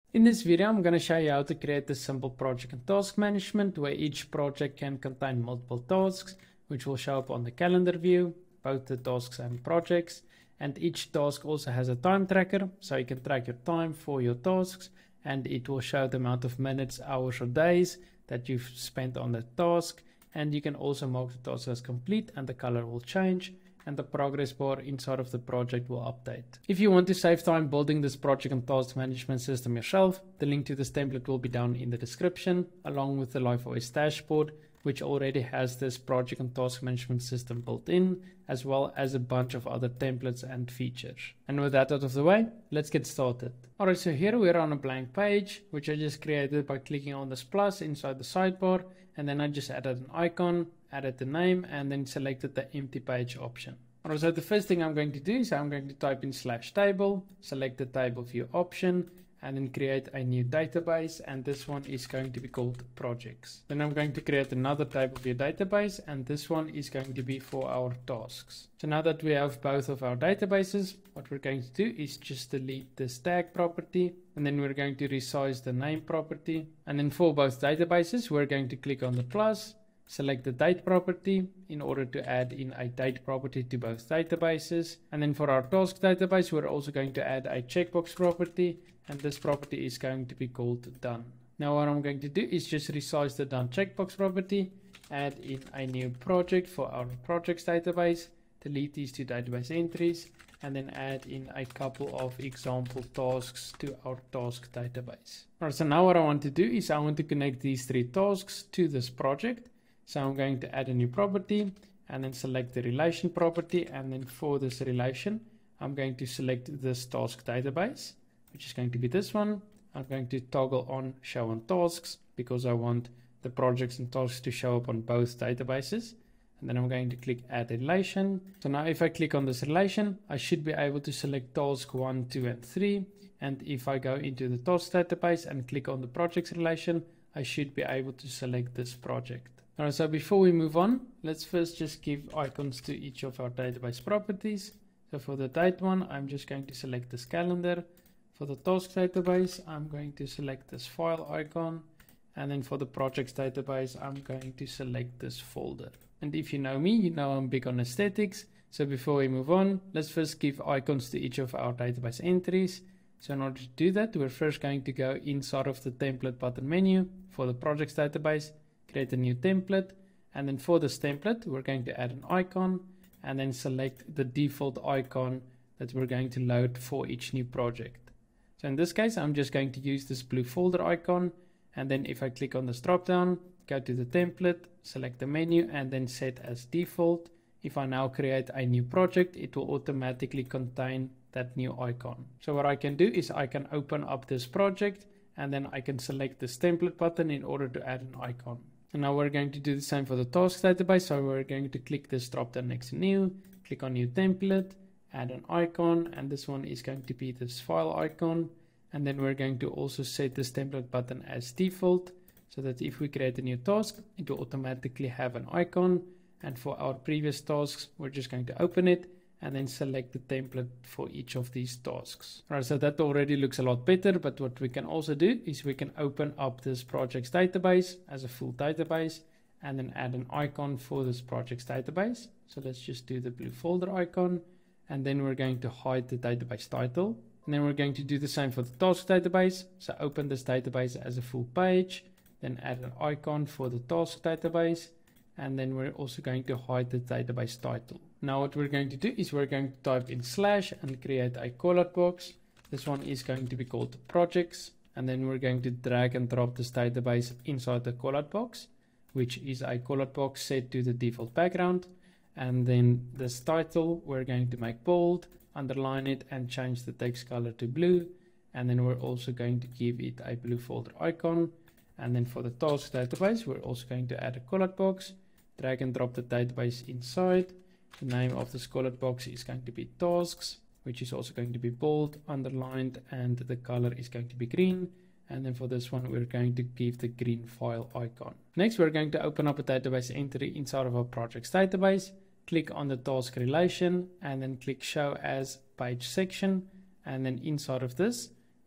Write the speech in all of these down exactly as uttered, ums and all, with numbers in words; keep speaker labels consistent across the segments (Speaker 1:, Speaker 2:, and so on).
Speaker 1: In this video, I'm going to show you how to create a simple project and task management where each project can contain multiple tasks, which will show up on the calendar view, both the tasks and projects. And each task also has a time tracker, so you can track your time for your tasks, and it will show the amount of minutes, hours, or days that you've spent on the task. And you can also mark the task as complete, and the color will change, and the progress bar inside of the project will update. If you want to save time building this project and task management system yourself, the link to this template will be down in the description, along with the LifeOS dashboard, which already has this project and task management system built in, as well as a bunch of other templates and features. And with that out of the way, let's get started. Alright, so here we're on a blank page, which I just created by clicking on this plus inside the sidebar, and then I just added an icon, added the name, and then selected the empty page option. Alright, so the first thing I'm going to do is I'm going to type in slash table, select the table view option, and then create a new database, and this one is going to be called projects. Then I'm going to create another table view database, and this one is going to be for our tasks. So now that we have both of our databases, what we're going to do is just delete this tag property, and then we're going to resize the name property. And then for both databases, we're going to click on the plus, select the date property in order to add in a date property to both databases. And then for our task database, we're also going to add a checkbox property, and this property is going to be called done. Now what I'm going to do is just resize the done checkbox property, add in a new project for our projects database, delete these two database entries, and then add in a couple of example tasks to our task database. Alright, so now what I want to do is I want to connect these three tasks to this project. So I'm going to add a new property and then select the relation property, and then for this relation I'm going to select this task database, which is going to be this one. I'm going to toggle on show on tasks because I want the projects and tasks to show up on both databases. And then I'm going to click add relation. So now if I click on this relation, I should be able to select task one, two, and three. And if I go into the task database and click on the projects relation, I should be able to select this project. Alright, so before we move on, let's first just give icons to each of our database properties. So for the date one, I'm just going to select this calendar. For the task database, I'm going to select this file icon. And then for the projects database, I'm going to select this folder. And if you know me, you know I'm big on aesthetics. So before we move on, let's first give icons to each of our database entries. So in order to do that, we're first going to go inside of the template button menu for the projects database, create a new template, and then for this template we're going to add an icon and then select the default icon that we're going to load for each new project. So in this case I'm just going to use this blue folder icon, and then if I click on this drop down, go to the template, select the menu, and then set as default. If I now create a new project, it will automatically contain that new icon. So what I can do is I can open up this project, and then I can select this template button in order to add an icon. And now we're going to do the same for the task database. So we're going to click this drop down next to new, click on new template, add an icon, and this one is going to be this file icon. And then we're going to also set this template button as default, so that if we create a new task, it will automatically have an icon. And for our previous tasks, we're just going to open it and then select the template for each of these tasks. Alright, so that already looks a lot better, but what we can also do is we can open up this projects database as a full database and then add an icon for this projects database. So let's just do the blue folder icon, and then we're going to hide the database title. And then we're going to do the same for the task database. So open this database as a full page, then add an icon for the task database, and then we're also going to hide the database title. Now what we're going to do is we're going to type in slash and create a callout box. This one is going to be called projects, and then we're going to drag and drop this database inside the callout box, which is a callout box set to the default background. And then this title we're going to make bold, underline it, and change the text color to blue. And then we're also going to give it a blue folder icon. And then for the task database, we're also going to add a callout box, drag and drop the database inside. The name of this callout box is going to be tasks, which is also going to be bold, underlined, and the color is going to be green. And then for this one, we're going to give the green file icon. Next, we're going to open up a database entry inside of our projects database. Click on the task relation and then click show as page section. And then inside of this,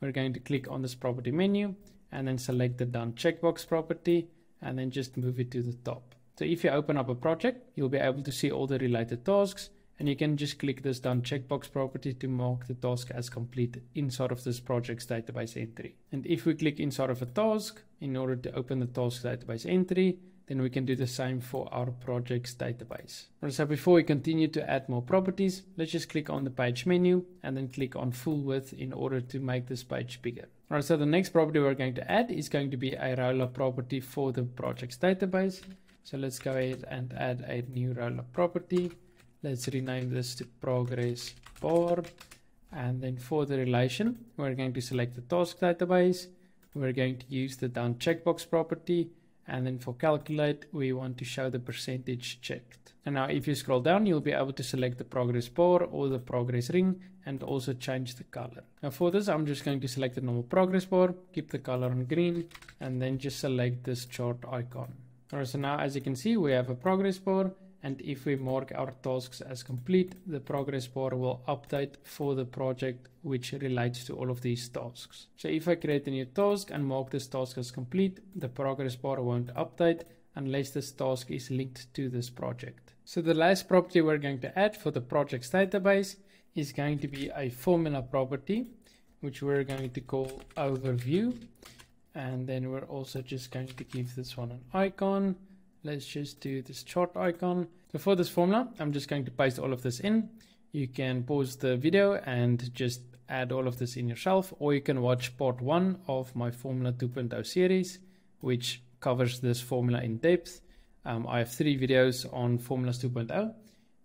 Speaker 1: we're going to click on this property menu and then select the done checkbox property and then just move it to the top. So if you open up a project, you'll be able to see all the related tasks, and you can just click this done checkbox property to mark the task as complete inside of this project's database entry. And if we click inside of a task in order to open the task database entry, then we can do the same for our projects database. So before we continue to add more properties, let's just click on the page menu and then click on full width in order to make this page bigger. Alright, so the next property we're going to add is going to be a roller property for the projects database. So let's go ahead and add a new roller property. Let's rename this to progress bar. And then for the relation, we're going to select the task database. We're going to use the done checkbox property. And then for calculate, we want to show the percentage checked. And now if you scroll down, you'll be able to select the progress bar or the progress ring and also change the color. Now for this, I'm just going to select the normal progress bar, keep the color on green, and then just select this chart icon. Alright, so now as you can see, we have a progress bar, and if we mark our tasks as complete, the progress bar will update for the project which relates to all of these tasks. So if I create a new task and mark this task as complete, the progress bar won't update unless this task is linked to this project. So the last property we're going to add for the projects database is going to be a formula property, which we're going to call overview. And then we're also just going to give this one an icon. Let's just do this chart icon. So for this formula, I'm just going to paste all of this in. You can pause the video and just add all of this in yourself, or you can watch part one of my Formula two point oh series, which covers this formula in depth. Um, I have three videos on Formulas two point oh,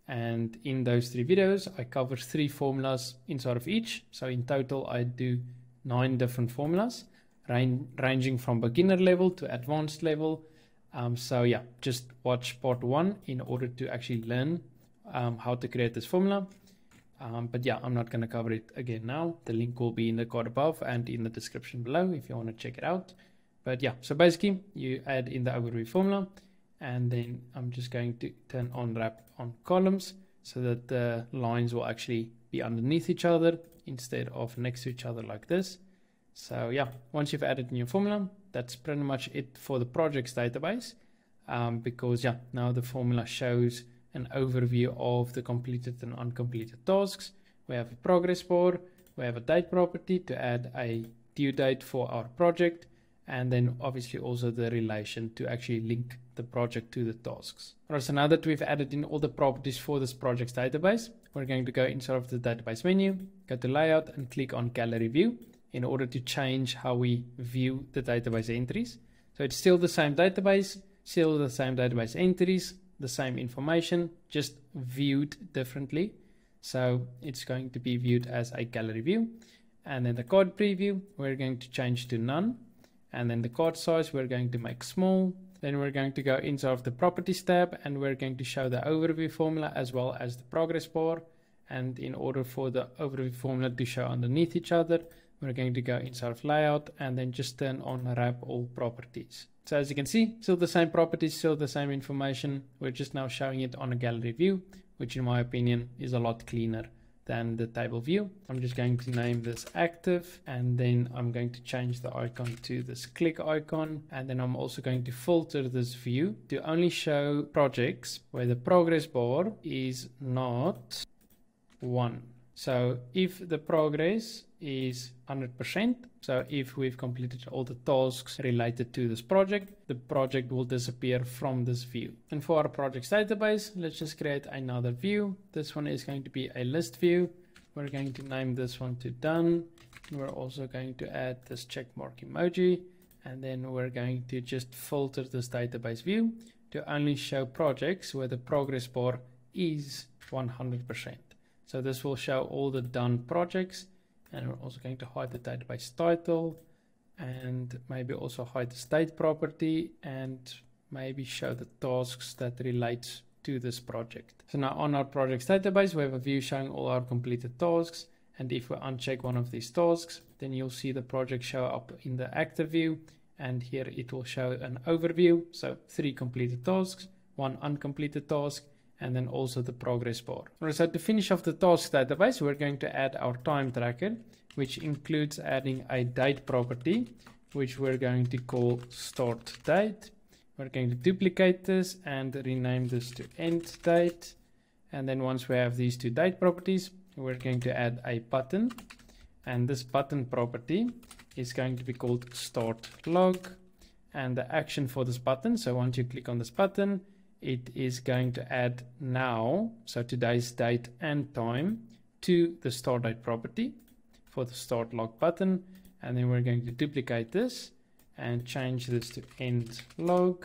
Speaker 1: and in those three videos, I cover three formulas inside of each. So in total, I do nine different formulas, ranging from beginner level to advanced level. Um, so yeah, just watch part one in order to actually learn um, how to create this formula. Um, but yeah, I'm not going to cover it again now. The link will be in the card above and in the description below if you want to check it out. But yeah, so basically you add in the overview formula, and then I'm just going to turn on wrap on columns so that the lines will actually be underneath each other instead of next to each other like this. So yeah, once you've added new formula, that's pretty much it for the projects database, um, because yeah, now the formula shows an overview of the completed and uncompleted tasks. We have a progress bar, we have a date property to add a due date for our project, and then obviously also the relation to actually link the project to the tasks. Alright, so now that we've added in all the properties for this projects database, we're going to go inside of the database menu, go to layout and click on gallery view in order to change how we view the database entries. So it's still the same database, still the same database entries, the same information, just viewed differently. So it's going to be viewed as a gallery view. And then the card preview, we're going to change to none. And then the card size, we're going to make small. Then we're going to go inside of the properties tab, and we're going to show the overview formula as well as the progress bar. And in order for the overview formula to show underneath each other, we're going to go inside of layout and then just turn on wrap all properties. So as you can see, still the same properties, still the same information. We're just now showing it on a gallery view, which in my opinion is a lot cleaner than the table view. I'm just going to name this active, and then I'm going to change the icon to this click icon. And then I'm also going to filter this view to only show projects where the progress bar is not one. So if the progress is one hundred percent, so if we've completed all the tasks related to this project, the project will disappear from this view. And for our projects database, let's just create another view. This one is going to be a list view. We're going to name this one to done. And we're also going to add this check mark emoji. And then we're going to just filter this database view to only show projects where the progress bar is one hundred percent. So this will show all the done projects, and we're also going to hide the database title, and maybe also hide the state property, and maybe show the tasks that relate to this project. So now on our projects database, we have a view showing all our completed tasks, and if we uncheck one of these tasks, then you'll see the project show up in the active view, and here it will show an overview. So three completed tasks, one uncompleted task, and then also the progress bar. Alright, so to finish off the task database, we're going to add our time tracker, which includes adding a date property, which we're going to call start date. We're going to duplicate this and rename this to end date. And then once we have these two date properties, we're going to add a button. And this button property is going to be called start log. And the action for this button, so once you click on this button, it is going to add now, so today's date and time, to the start date property for the start log button. And then we're going to duplicate this and change this to end log.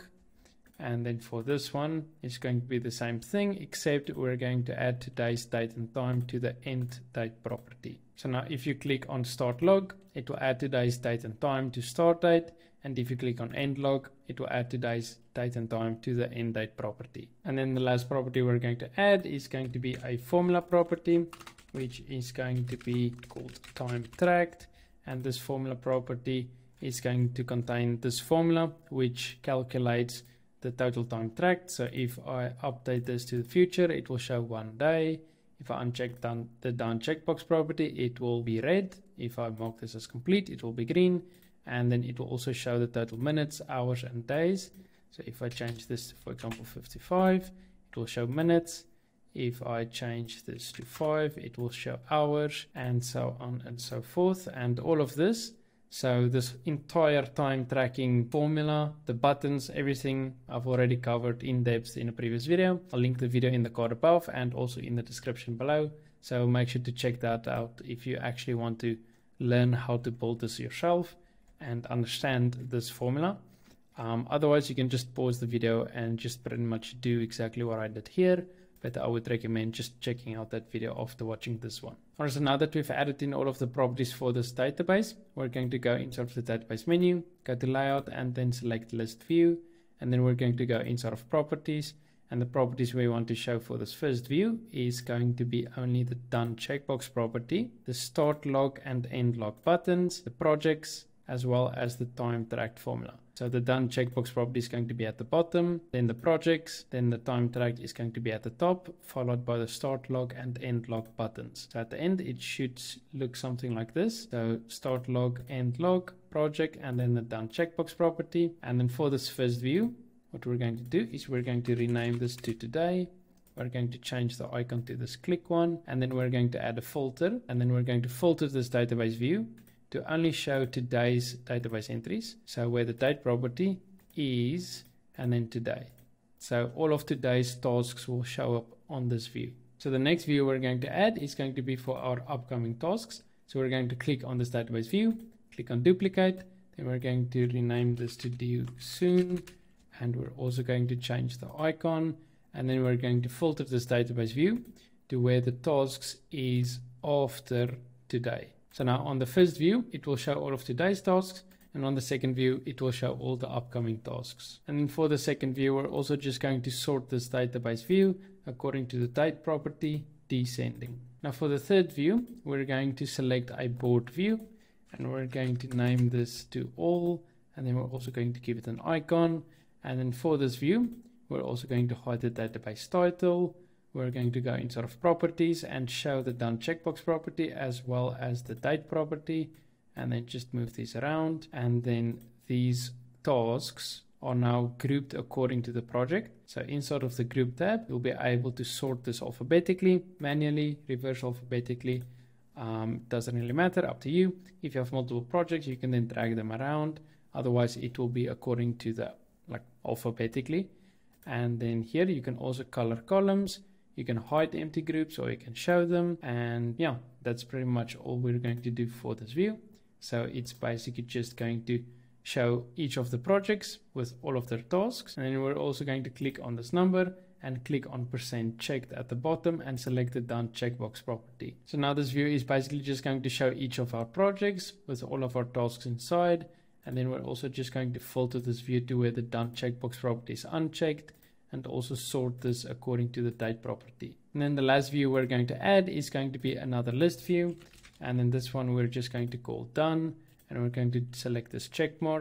Speaker 1: And then for this one, it's going to be the same thing, except we're going to add today's date and time to the end date property. So now if you click on start log, it will add today's date and time to start date. And if you click on end log, it will add today's date and time to the end date property. And then the last property we're going to add is going to be a formula property, which is going to be called time tracked. And this formula property is going to contain this formula, which calculates the total time tracked. So if I update this to the future, it will show one day. If I uncheck down the done checkbox property, it will be red. If I mark this as complete, it will be green. And then it will also show the total minutes, hours, and days. So if I change this to, for example, fifty-five, it will show minutes. If I change this to five, it will show hours, and so on and so forth. And all of this, so this entire time tracking formula, the buttons, everything I've already covered in depth in a previous video. I'll link the video in the card above and also in the description below. So make sure to check that out if you actually want to learn how to build this yourself and understand this formula. Um, otherwise, you can just pause the video and just pretty much do exactly what I did here. But I would recommend just checking out that video after watching this one. Alright, so now that we've added in all of the properties for this database, we're going to go inside of the database menu, go to layout, and then select list view. And then we're going to go inside of properties. And the properties we want to show for this first view is going to be only the done checkbox property, the start log and end log buttons, the projects, as well as the time tracked formula. So the done checkbox property is going to be at the bottom, then the projects, then the time tracked is going to be at the top, followed by the start log and end log buttons. So at the end, it should look something like this. So start log, end log, project, and then the done checkbox property. And then for this first view, what we're going to do is we're going to rename this to today. We're going to change the icon to this click one, and then we're going to add a filter, and then we're going to filter this database view to only show today's database entries. So where the date property is, and then today. So all of today's tasks will show up on this view. So the next view we're going to add is going to be for our upcoming tasks. So we're going to click on this database view, click on duplicate, then we're going to rename this to due soon. And we're also going to change the icon, and then we're going to filter this database view to where the tasks is after today. So now on the first view, it will show all of today's tasks, and on the second view, it will show all the upcoming tasks. And then for the second view, we're also just going to sort this database view according to the date property, descending. Now for the third view, we're going to select a board view, and we're going to name this to all, and then we're also going to give it an icon. And then for this view, we're also going to hide the database title. We're going to go inside of properties and show the done checkbox property as well as the date property, and then just move these around. And then these tasks are now grouped according to the project. So inside of the group tab, you'll be able to sort this alphabetically, manually, reverse alphabetically. Um, doesn't really matter, up to you. If you have multiple projects, you can then drag them around. Otherwise, it will be according to the like alphabetically. And then here you can also color columns. You can hide empty groups or you can show them. And yeah, that's pretty much all we're going to do for this view. So it's basically just going to show each of the projects with all of their tasks. And then we're also going to click on this number and click on percent checked at the bottom and select the done checkbox property. So now this view is basically just going to show each of our projects with all of our tasks inside. And then we're also just going to filter this view to where the done checkbox property is unchecked, and also sort this according to the date property. And then the last view we're going to add is going to be another list view. And then this one we're just going to call done. And we're going to select this check mark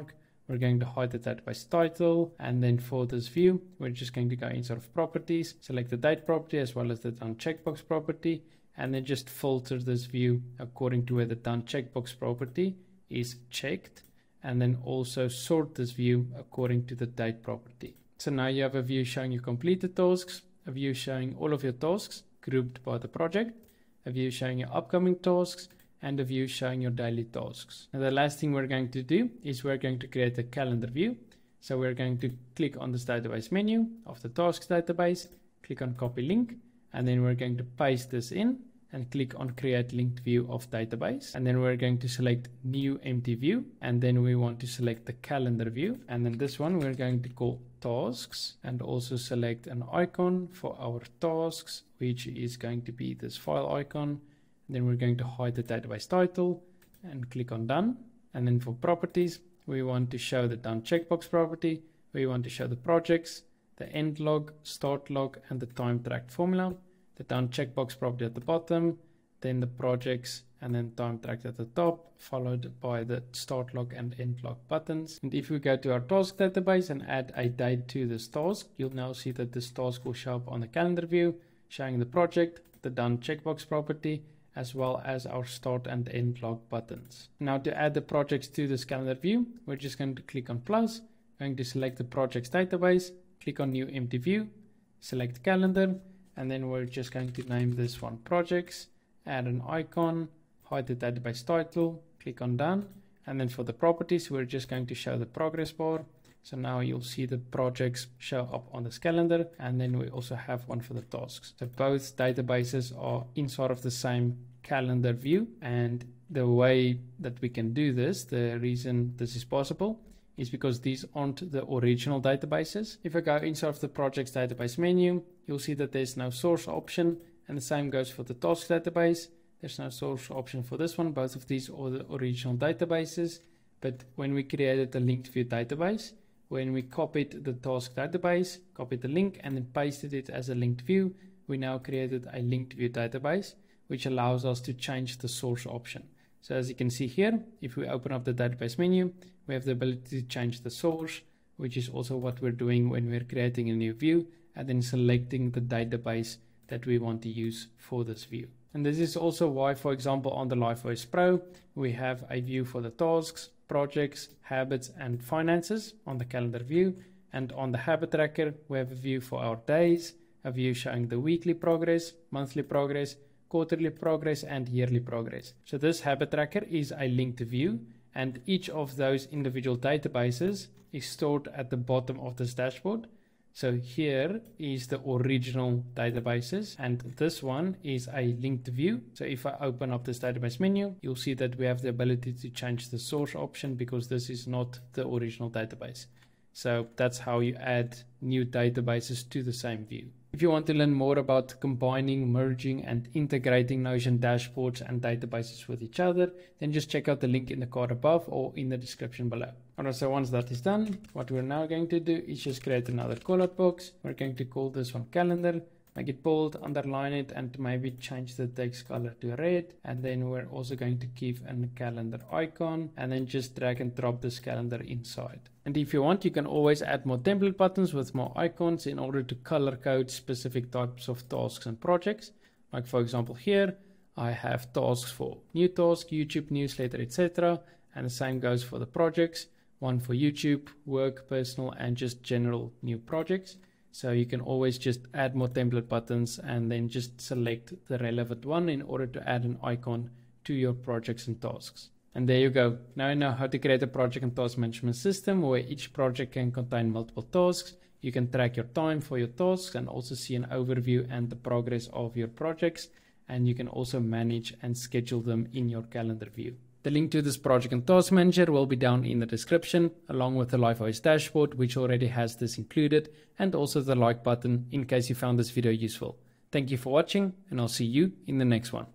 Speaker 1: we're going to hide the database title. And then for this view, we're just going to go inside of properties, select the date property as well as the done checkbox property, and then just filter this view according to where the done checkbox property is checked. And then also sort this view according to the date property. So now you have a view showing your completed tasks, a view showing all of your tasks grouped by the project, a view showing your upcoming tasks, and a view showing your daily tasks. And the last thing we're going to do is we're going to create a calendar view. So we're going to click on this database menu of the tasks database, click on copy link, and then we're going to paste this in and click on create linked view of database. And then we're going to select new empty view. And then we want to select the calendar view. And then this one we're going to call tasks, and also select an icon for our tasks, which is going to be this file icon. Then we're going to hide the database title and click on done. And then for properties, we want to show the done checkbox property. We want to show the projects, the end log, start log, and the time tracked formula. The done checkbox property at the bottom, then the projects, and then time tracked at the top, followed by the start log and end log buttons. And if we go to our task database and add a date to this task, you'll now see that this task will show up on the calendar view, showing the project, the done checkbox property, as well as our start and end log buttons. Now to add the projects to this calendar view, we're just going to click on plus, going to select the projects database, click on new empty view, select calendar, and then we're just going to name this one projects, add an icon, hide the database title, click on done. And then for the properties, we're just going to show the progress bar. So now you'll see the projects show up on this calendar, and then we also have one for the tasks. So both databases are inside of the same calendar view, and the way that we can do this, the reason this is possible, is because these aren't the original databases. If I go inside of the projects database menu, you'll see that there's no source option, and the same goes for the task database. There's no source option for this one. Both of these are the original databases, but when we created the linked view database, when we copied the task database, copied the link, and then pasted it as a linked view, we now created a linked view database, which allows us to change the source option. So as you can see here, if we open up the database menu, we have the ability to change the source, which is also what we're doing when we're creating a new view, and then selecting the database that we want to use for this view. And this is also why, for example, on the LifeOS Pro, we have a view for the tasks, projects, habits, and finances on the calendar view. And on the habit tracker, we have a view for our days, a view showing the weekly progress, monthly progress, quarterly progress, and yearly progress. So this habit tracker is a linked view, and each of those individual databases is stored at the bottom of this dashboard. So here is the original databases, and this one is a linked view. So if I open up this database menu, you'll see that we have the ability to change the source option because this is not the original database. So that's how you add new databases to the same view. If you want to learn more about combining, merging, and integrating Notion dashboards and databases with each other, then just check out the link in the card above or in the description below. Alright, so once that is done, what we're now going to do is just create another callout box. We're going to call this one calendar, make it bold, underline it, and maybe change the text color to red. And then we're also going to give a calendar icon, and then just drag and drop this calendar inside. And if you want, you can always add more template buttons with more icons in order to color code specific types of tasks and projects. Like for example here, I have tasks for new task, YouTube, newsletter, et cetera. And the same goes for the projects, one for YouTube, work, personal, and just general new projects. So you can always just add more template buttons and then just select the relevant one in order to add an icon to your projects and tasks. And there you go. Now you know how to create a project and task management system where each project can contain multiple tasks. You can track your time for your tasks and also see an overview and the progress of your projects. And you can also manage and schedule them in your calendar view. The link to this project and task manager will be down in the description, along with the LifeOS dashboard, which already has this included, and also the like button in case you found this video useful. Thank you for watching, and I'll see you in the next one.